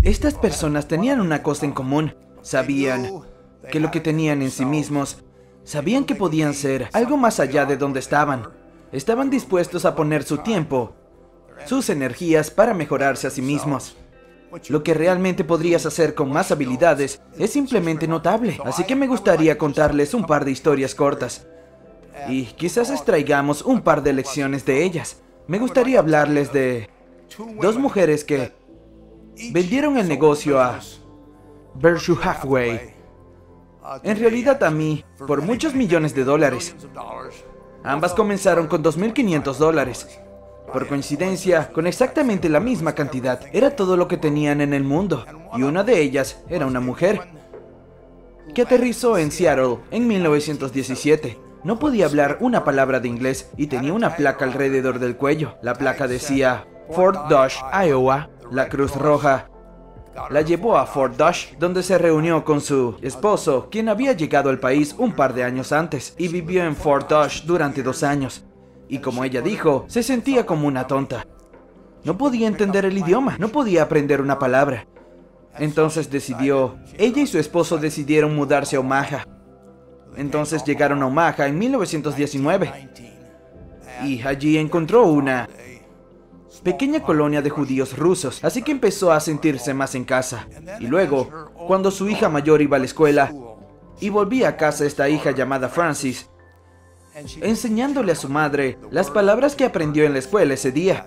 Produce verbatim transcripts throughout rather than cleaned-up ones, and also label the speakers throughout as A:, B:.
A: Estas personas tenían una cosa en común. Sabían que lo que tenían en sí mismos, sabían que podían ser algo más allá de donde estaban. Estaban dispuestos a poner su tiempo, sus energías para mejorarse a sí mismos. Lo que realmente podrías hacer con más habilidades es simplemente notable. Así que me gustaría contarles un par de historias cortas. Y quizás extraigamos un par de lecciones de ellas. Me gustaría hablarles de dos mujeres que vendieron el negocio a Berkshire Hathaway. En realidad a mí, por muchos millones de dólares. Ambas comenzaron con dos mil quinientos dólares. Por coincidencia, con exactamente la misma cantidad. Era todo lo que tenían en el mundo. Y una de ellas era una mujer que aterrizó en Seattle en mil novecientos diecisiete. No podía hablar una palabra de inglés y tenía una placa alrededor del cuello. La placa decía Fort Dodge, Iowa. La Cruz Roja la llevó a Fort Dodge, donde se reunió con su esposo, quien había llegado al país un par de años antes, y vivió en Fort Dodge durante dos años. Y como ella dijo, se sentía como una tonta. No podía entender el idioma, no podía aprender una palabra. Entonces decidió, ella y su esposo decidieron mudarse a Omaha. Entonces llegaron a Omaha en mil novecientos diecinueve. Y allí encontró una pequeña colonia de judíos rusos, así que empezó a sentirse más en casa. Y luego, cuando su hija mayor iba a la escuela, y volvía a casa esta hija llamada Francis, enseñándole a su madre las palabras que aprendió en la escuela ese día.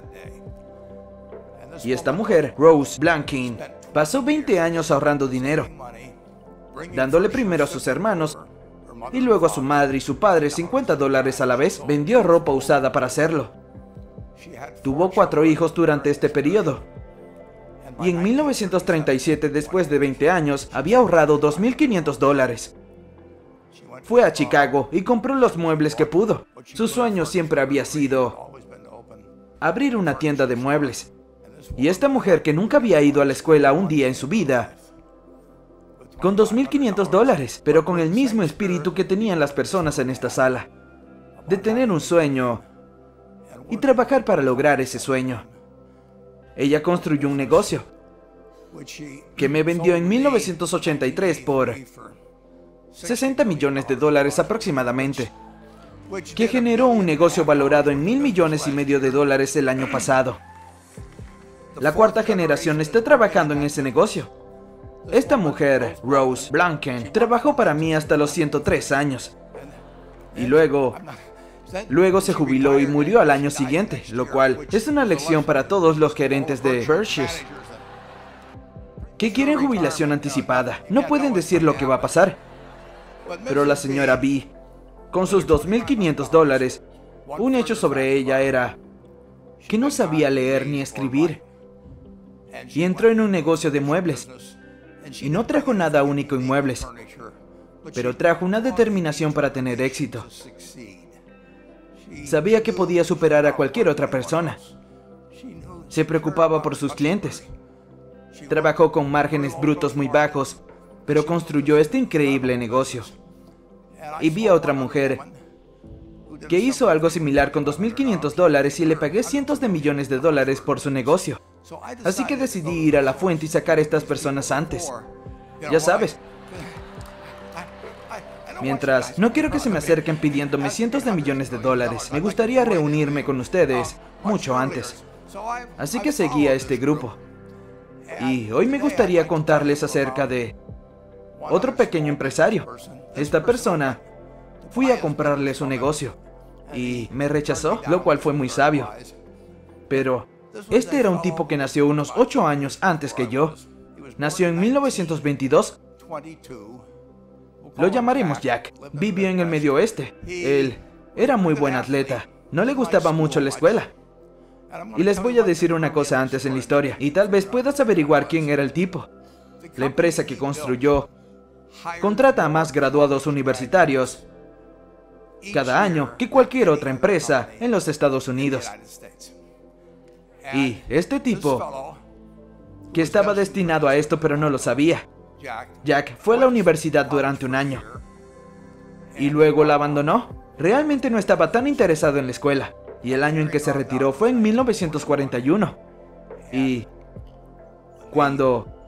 A: Y esta mujer, Rose Blanking, pasó veinte años ahorrando dinero, dándole primero a sus hermanos y luego a su madre y su padre cincuenta dólares a la vez. Vendió ropa usada para hacerlo. Tuvo cuatro hijos durante este periodo. Y en mil novecientos treinta y siete, después de veinte años, había ahorrado dos mil quinientos dólares. Fue a Chicago y compró los muebles que pudo. Su sueño siempre había sido abrir una tienda de muebles. Y esta mujer, que nunca había ido a la escuela un día en su vida, con dos mil quinientos dólares, pero con el mismo espíritu que tenían las personas en esta sala, de tener un sueño y trabajar para lograr ese sueño. Ella construyó un negocio que me vendió en mil novecientos ochenta y tres por sesenta millones de dólares aproximadamente, que generó un negocio valorado en mil millones y medio de dólares el año pasado. La cuarta generación está trabajando en ese negocio. Esta mujer, Rose Blanken, trabajó para mí hasta los ciento tres años. Y luego, luego se jubiló y murió al año siguiente, lo cual es una lección para todos los gerentes de Berkshire que quieren jubilación anticipada. No pueden decir lo que va a pasar. Pero la señora B, con sus dos mil quinientos dólares, un hecho sobre ella era que no sabía leer ni escribir. Y entró en un negocio de muebles. Y no trajo nada único en muebles, pero trajo una determinación para tener éxito. Sabía que podía superar a cualquier otra persona. Se preocupaba por sus clientes. Trabajó con márgenes brutos muy bajos, pero construyó este increíble negocio. Y vi a otra mujer que hizo algo similar con dos mil quinientos dólares y le pagué cientos de millones de dólares por su negocio. Así que decidí ir a la fuente y sacar a estas personas antes. Ya sabes. Mientras, no quiero que se me acerquen pidiéndome cientos de millones de dólares. Me gustaría reunirme con ustedes mucho antes. Así que seguí a este grupo. Y hoy me gustaría contarles acerca de otro pequeño empresario. Esta persona, fui a comprarle su negocio y me rechazó, lo cual fue muy sabio. Pero este era un tipo que nació unos ocho años antes que yo. Nació en mil novecientos veintidós. Lo llamaremos Jack. Vivió en el Medio Oeste. Él era muy buen atleta. No le gustaba mucho la escuela. Y les voy a decir una cosa antes en la historia, y tal vez puedas averiguar quién era el tipo. La empresa que construyó contrata a más graduados universitarios cada año que cualquier otra empresa en los Estados Unidos. Y este tipo, que estaba destinado a esto pero no lo sabía, Jack fue a la universidad durante un año y luego la abandonó. Realmente no estaba tan interesado en la escuela, y el año en que se retiró fue en mil novecientos cuarenta y uno. Y cuando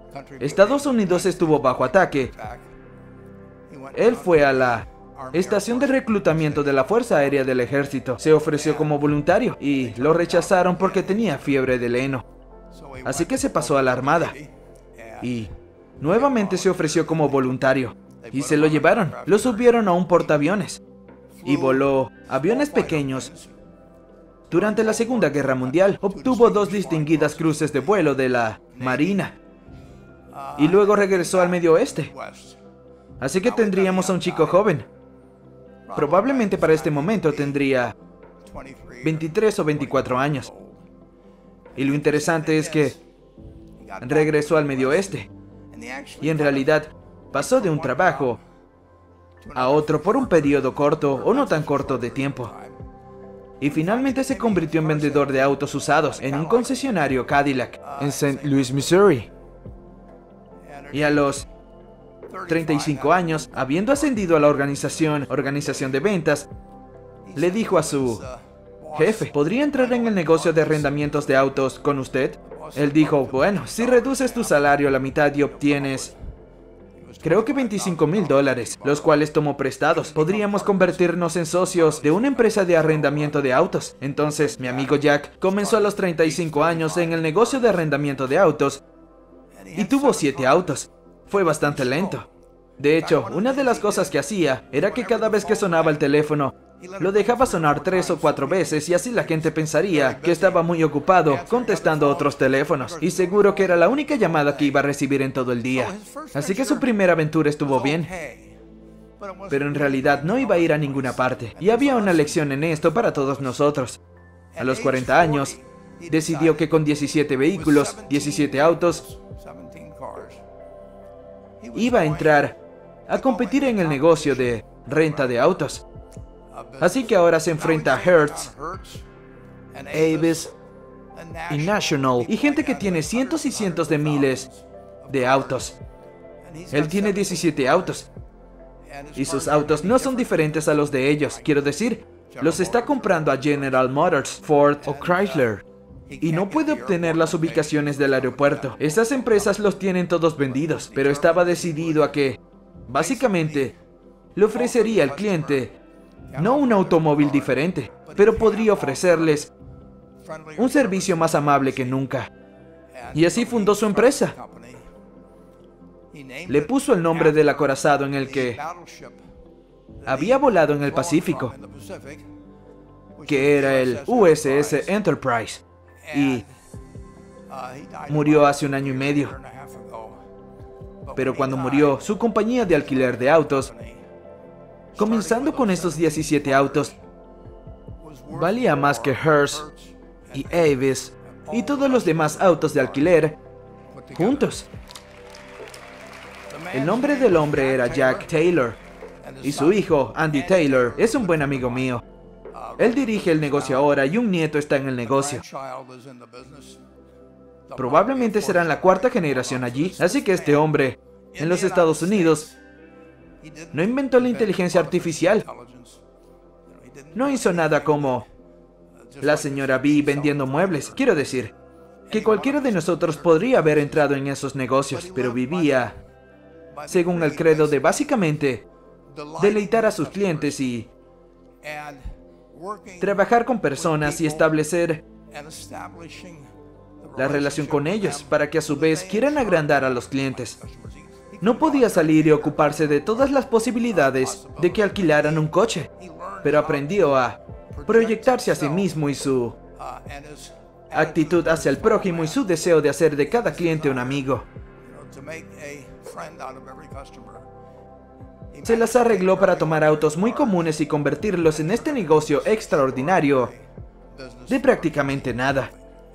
A: Estados Unidos estuvo bajo ataque. Él fue a la estación de reclutamiento de la Fuerza Aérea del Ejército. Se ofreció como voluntario y lo rechazaron porque tenía fiebre del heno. Así que se pasó a la Armada. Y nuevamente se ofreció como voluntario. Y se lo llevaron. Lo subieron a un portaaviones. Y voló aviones pequeños. Durante la Segunda Guerra Mundial, obtuvo dos distinguidas cruces de vuelo de la Marina. Y luego regresó al Medio Oeste. Así que tendríamos a un chico joven. Probablemente para este momento tendría veintitrés o veinticuatro años. Y lo interesante es que regresó al Medio Oeste. Y en realidad pasó de un trabajo a otro por un periodo corto o no tan corto de tiempo. Y finalmente se convirtió en vendedor de autos usados en un concesionario Cadillac en Saint Louis, Missouri. Y a los treinta y cinco años, habiendo ascendido a la organización, organización de ventas, le dijo a su jefe, ¿podría entrar en el negocio de arrendamientos de autos con usted? Él dijo, bueno, si reduces tu salario a la mitad y obtienes, creo que veinticinco mil dólares, los cuales tomó prestados, podríamos convertirnos en socios de una empresa de arrendamiento de autos. Entonces, mi amigo Jack comenzó a los treinta y cinco años en el negocio de arrendamiento de autos y tuvo siete autos. Fue bastante lento. De hecho, una de las cosas que hacía era que cada vez que sonaba el teléfono, lo dejaba sonar tres o cuatro veces y así la gente pensaría que estaba muy ocupado contestando otros teléfonos. Y seguro que era la única llamada que iba a recibir en todo el día. Así que su primera aventura estuvo bien. Pero en realidad no iba a ir a ninguna parte. Y había una lección en esto para todos nosotros. A los cuarenta años, decidió que con diecisiete vehículos, diecisiete autos, iba a entrar a competir en el negocio de renta de autos. Así que ahora se enfrenta a Hertz, Avis y National y gente que tiene cientos y cientos de miles de autos. Él tiene diecisiete autos y sus autos no son diferentes a los de ellos. Quiero decir, los está comprando a General Motors, Ford o Chrysler. Y no puede obtener las ubicaciones del aeropuerto. Esas empresas los tienen todos vendidos, pero estaba decidido a que, básicamente, le ofrecería al cliente no un automóvil diferente, pero podría ofrecerles un servicio más amable que nunca. Y así fundó su empresa. Le puso el nombre del acorazado en el que había volado en el Pacífico, que era el U S S Enterprise. Y murió hace un año y medio. Pero cuando murió, su compañía de alquiler de autos, comenzando con esos diecisiete autos, valía más que Hertz y Avis y todos los demás autos de alquiler juntos. El nombre del hombre era Jack Taylor y su hijo, Andy Taylor, es un buen amigo mío. Él dirige el negocio ahora y un nieto está en el negocio. Probablemente serán la cuarta generación allí, así que este hombre, en los Estados Unidos, no inventó la inteligencia artificial. No hizo nada como la señora B vendiendo muebles. Quiero decir, que cualquiera de nosotros podría haber entrado en esos negocios, pero vivía según el credo de básicamente deleitar a sus clientes y trabajar con personas y establecer la relación con ellos para que a su vez quieran agrandar a los clientes. No podía salir y ocuparse de todas las posibilidades de que alquilaran un coche, pero aprendió a proyectarse a sí mismo y su actitud hacia el prójimo y su deseo de hacer de cada cliente un amigo. Se las arregló para tomar autos muy comunes y convertirlos en este negocio extraordinario de prácticamente nada.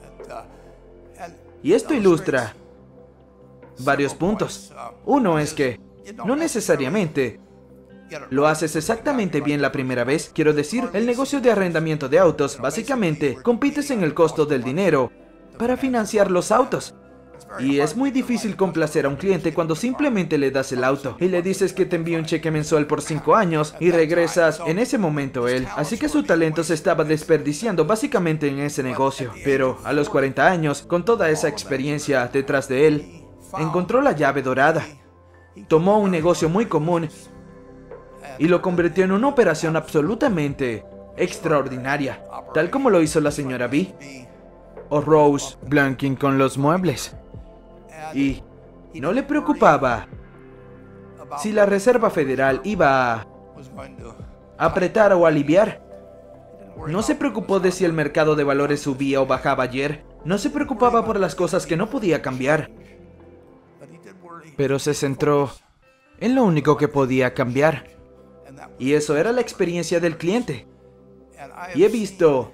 A: Y esto ilustra varios puntos. Uno es que no necesariamente lo haces exactamente bien la primera vez. Quiero decir, el negocio de arrendamiento de autos, básicamente, compites en el costo del dinero para financiar los autos. Y es muy difícil complacer a un cliente cuando simplemente le das el auto y le dices que te envíe un cheque mensual por cinco años y regresas en ese momento él. Así que su talento se estaba desperdiciando básicamente en ese negocio. Pero a los cuarenta años, con toda esa experiencia detrás de él, encontró la llave dorada. Tomó un negocio muy común y lo convirtió en una operación absolutamente extraordinaria, tal como lo hizo la señora B o Rose Blanking con los muebles. Y no le preocupaba si la Reserva Federal iba a apretar o aliviar. No se preocupó de si el mercado de valores subía o bajaba ayer. No se preocupaba por las cosas que no podía cambiar. Pero se centró en lo único que podía cambiar. Y eso era la experiencia del cliente. Y he visto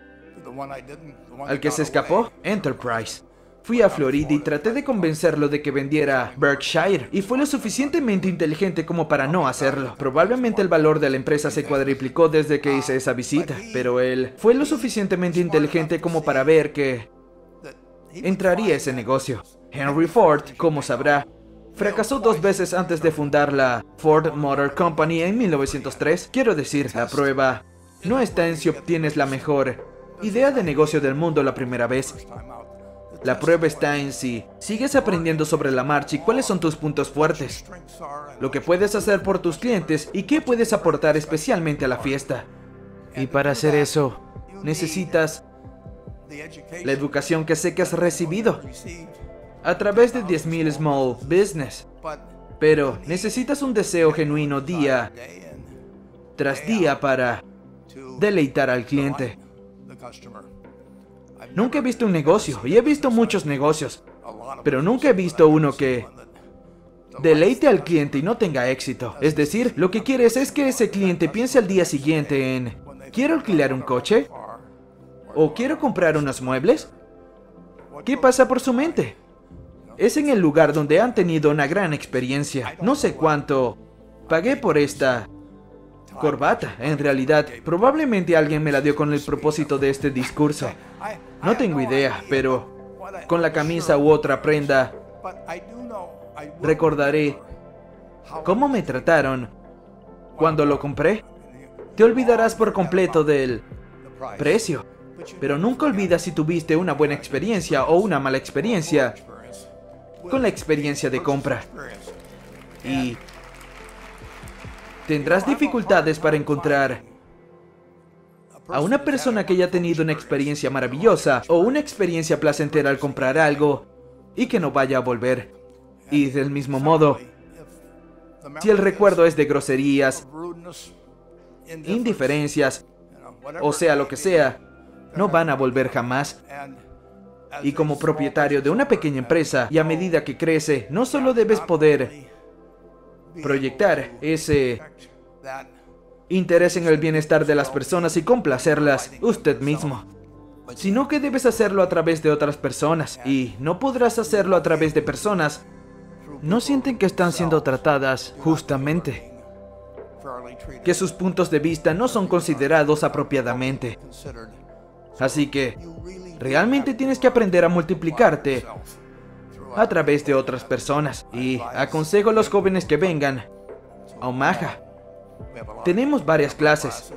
A: al que se escapó, Enterprise. Fui a Florida y traté de convencerlo de que vendiera Berkshire, y fue lo suficientemente inteligente como para no hacerlo. Probablemente el valor de la empresa se cuadriplicó desde que hice esa visita, pero él fue lo suficientemente inteligente como para ver que entraría ese negocio. Henry Ford, como sabrá, fracasó dos veces antes de fundar la Ford Motor Company en mil novecientos tres. Quiero decir, la prueba no está en si obtienes la mejor idea de negocio del mundo la primera vez. La prueba está en si sigues aprendiendo sobre la marcha y cuáles son tus puntos fuertes, lo que puedes hacer por tus clientes y qué puedes aportar especialmente a la fiesta. Y para hacer eso, necesitas la educación que sé que has recibido a través de diez mil Small Business. Pero necesitas un deseo genuino día tras día para deleitar al cliente. Nunca he visto un negocio, y he visto muchos negocios, pero nunca he visto uno que deleite al cliente y no tenga éxito. Es decir, lo que quieres es que ese cliente piense al día siguiente en ¿quiero alquilar un coche? ¿O quiero comprar unos muebles? ¿Qué pasa por su mente? Es en el lugar donde han tenido una gran experiencia. No sé cuánto pagué por esta corbata. En realidad, probablemente alguien me la dio con el propósito de este discurso. No tengo idea, pero con la camisa u otra prenda, recordaré cómo me trataron cuando lo compré. Te olvidarás por completo del precio, pero nunca olvidas si tuviste una buena experiencia o una mala experiencia con la experiencia de compra. Y tendrás dificultades para encontrar a una persona que haya tenido una experiencia maravillosa o una experiencia placentera al comprar algo y que no vaya a volver. Y del mismo modo, si el recuerdo es de groserías, indiferencias, o sea lo que sea, no van a volver jamás. Y como propietario de una pequeña empresa, y a medida que crece, no solo debes poder proyectar ese interés en el bienestar de las personas y complacerlas usted mismo, sino que debes hacerlo a través de otras personas. Y no podrás hacerlo a través de personas no sienten que están siendo tratadas justamente, que sus puntos de vista no son considerados apropiadamente. Así que realmente tienes que aprender a multiplicarte a través de otras personas. Y aconsejo a los jóvenes que vengan a Omaha. Tenemos varias clases.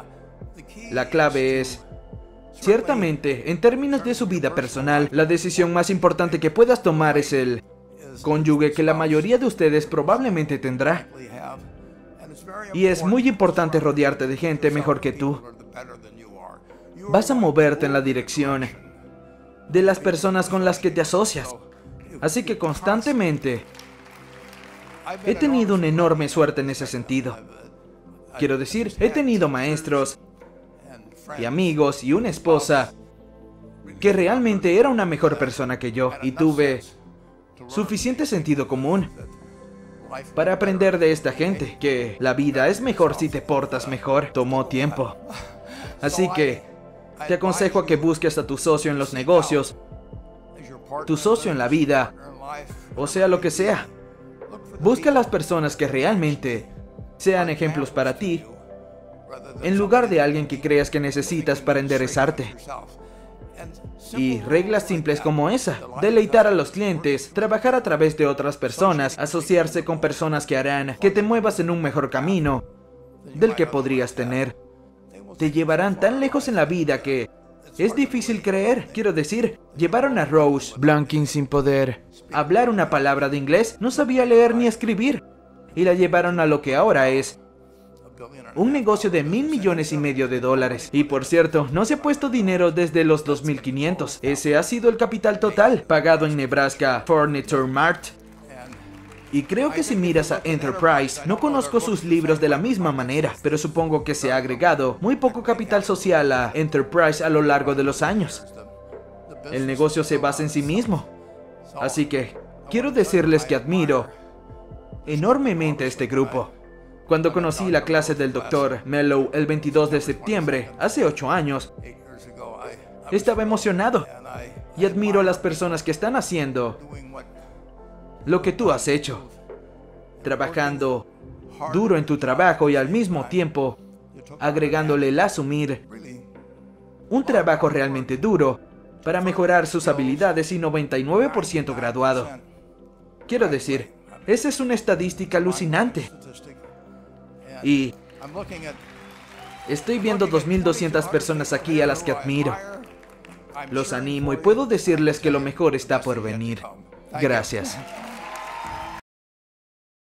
A: La clave es, ciertamente, en términos de su vida personal, la decisión más importante que puedas tomar es el cónyuge que la mayoría de ustedes probablemente tendrá. Y es muy importante rodearte de gente mejor que tú. Vas a moverte en la dirección de las personas con las que te asocias. Así que constantemente he tenido una enorme suerte en ese sentido. Quiero decir, he tenido maestros y amigos y una esposa que realmente era una mejor persona que yo, y tuve suficiente sentido común para aprender de esta gente que la vida es mejor si te portas mejor. Tomó tiempo. Así que te aconsejo a que busques a tu socio en los negocios, tu socio en la vida, o sea lo que sea. Busca a las personas que realmente sean ejemplos para ti, en lugar de alguien que creas que necesitas para enderezarte. Y reglas simples como esa: deleitar a los clientes, trabajar a través de otras personas, asociarse con personas que harán que te muevas en un mejor camino del que podrías tener. Te llevarán tan lejos en la vida que es difícil creer. Quiero decir, llevaron a Rose Blanking sin poder hablar una palabra de inglés, no sabía leer ni escribir. Y la llevaron a lo que ahora es un negocio de mil millones y medio de dólares. Y por cierto, no se ha puesto dinero desde los dos mil quinientos. Ese ha sido el capital total, pagado en Nebraska Furniture Mart. Y creo que si miras a Enterprise, no conozco sus libros de la misma manera, pero supongo que se ha agregado muy poco capital social a Enterprise a lo largo de los años. El negocio se basa en sí mismo. Así que, quiero decirles que admiro enormemente a este grupo. Cuando conocí la clase del doctor Mello el veintidós de septiembre, hace ocho años, estaba emocionado y admiro a las personas que están haciendo lo que tú has hecho, trabajando duro en tu trabajo y al mismo tiempo agregándole el asumir un trabajo realmente duro para mejorar sus habilidades y noventa y nueve por ciento graduado. Quiero decir, esa es una estadística alucinante. Y estoy viendo dos mil doscientas personas aquí a las que admiro. Los animo y puedo decirles que lo mejor está por venir. Gracias.